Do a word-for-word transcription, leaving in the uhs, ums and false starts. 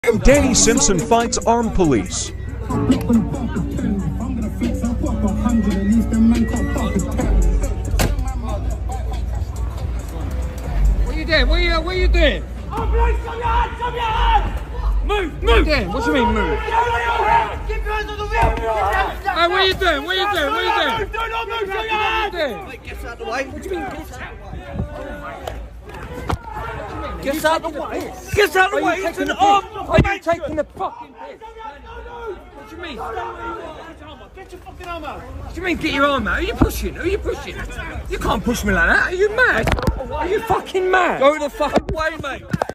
Danny Simpson fights armed police. What are you doing? What are you, what are you doing? Oh, please, come your hands, come your hands! Move, move! What, what do you mean move? Keep your hands on the wheel! Hey, what are you doing? What are you doing? What are you doing? Do not move, show your hands! What are you doing? Wait, get out the way. What do you mean get out the way? Get out the way! Get out the way! It's an armed Are you taking the fucking piss? What do you mean? Get your fucking arm out! What do you mean get your arm out? Who are you pushing? Who are you pushing? You can't push me like that. Are you mad? Are you fucking mad? Go the fucking way, mate!